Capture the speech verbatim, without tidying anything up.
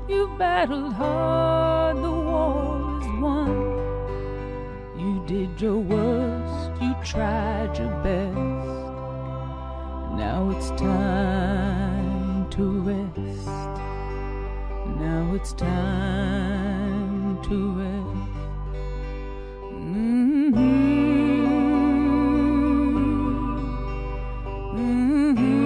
You battled hard, the war is won. You did your worst, you tried your best. Now it's time to rest. Now it's time to rest. Mm-hmm. Mm-hmm.